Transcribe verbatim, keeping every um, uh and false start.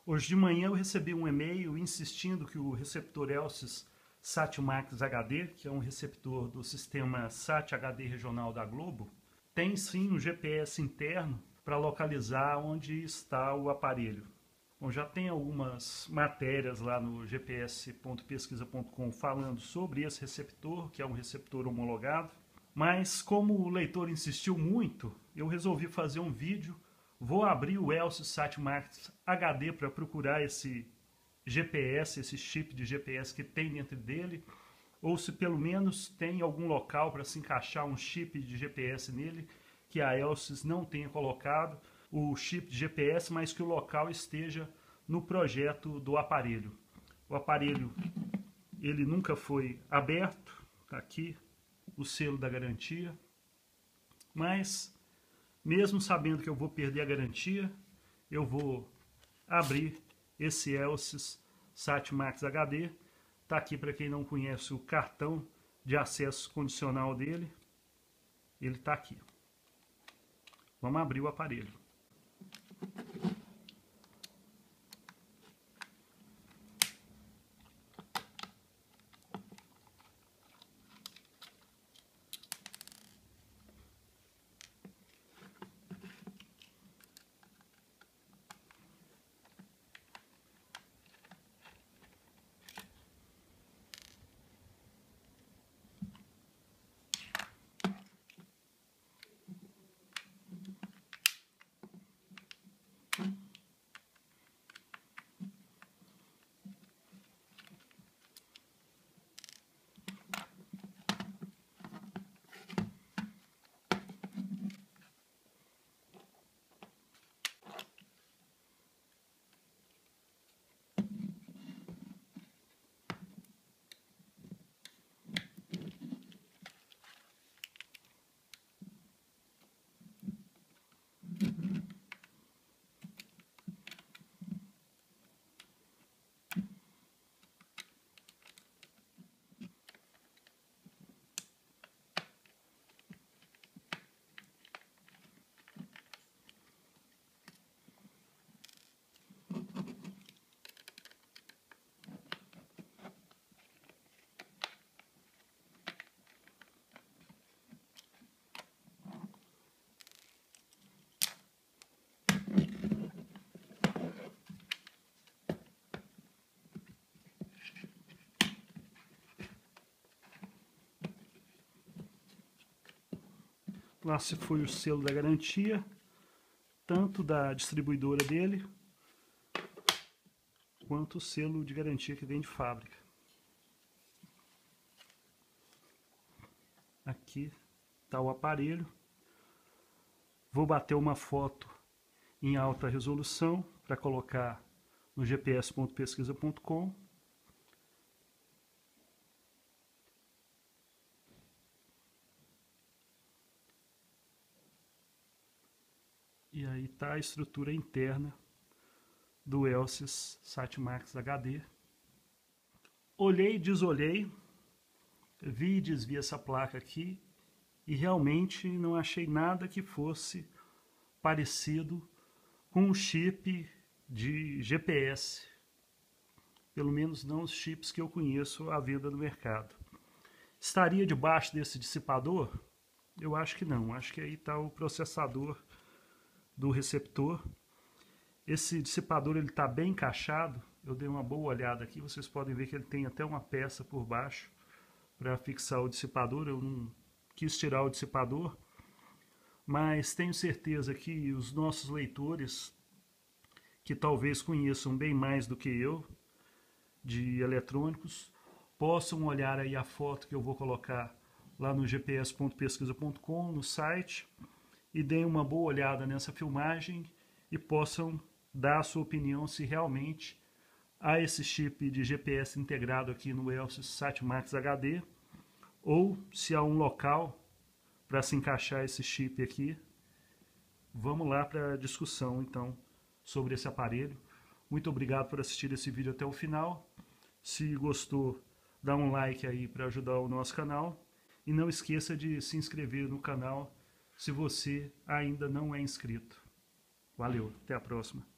Hoje de manhã eu recebi um e-mail insistindo que o receptor Elsys SatMax H D, que é um receptor do sistema Sat H D regional da Globo, tem sim um G P S interno para localizar onde está o aparelho. Bom, já tem algumas matérias lá no g p s ponto pesquisa ponto com falando sobre esse receptor, que é um receptor homologado, mas como o leitor insistiu muito, eu resolvi fazer um vídeo. Vou abrir o Elsys SatMax H D para procurar esse G P S, esse chip de G P S que tem dentro dele, ou se pelo menos tem algum local para se encaixar um chip de G P S nele, que a Elsys não tenha colocado o chip de G P S, mas que o local esteja no projeto do aparelho. O aparelho ele nunca foi aberto, está aqui o selo da garantia, mas mesmo sabendo que eu vou perder a garantia, eu vou abrir esse Elsys SatMax H D. Está aqui, para quem não conhece, o cartão de acesso condicional dele. Ele está aqui. Vamos abrir o aparelho. Lá se foi o selo da garantia, tanto da distribuidora dele, quanto o selo de garantia que vem de fábrica. Aqui está o aparelho. Vou bater uma foto em alta resolução para colocar no g p s ponto pesquisa ponto com. E aí está a estrutura interna do Elsys SatMax H D. Olhei e desolhei, vi e desvi essa placa aqui e realmente não achei nada que fosse parecido com um chip de G P S. Pelo menos não os chips que eu conheço à venda no mercado. Estaria debaixo desse dissipador? Eu acho que não. Acho que aí está o processador do receptor. Esse dissipador ele está bem encaixado. Eu dei uma boa olhada aqui. Vocês podem ver que ele tem até uma peça por baixo para fixar o dissipador. Eu não quis tirar o dissipador, mas tenho certeza que os nossos leitores, que talvez conheçam bem mais do que eu de eletrônicos, possam olhar aí a foto que eu vou colocar lá no g p s ponto pesquisa ponto com, no site, e deem uma boa olhada nessa filmagem e possam dar a sua opinião se realmente há esse chip de G P S integrado aqui no Elsys SatMax H D, ou se há um local para se encaixar esse chip aqui. Vamos lá para a discussão então sobre esse aparelho. Muito obrigado por assistir esse vídeo até o final. Se gostou, dá um like aí para ajudar o nosso canal. E não esqueça de se inscrever no canal se você ainda não é inscrito. Valeu, até a próxima.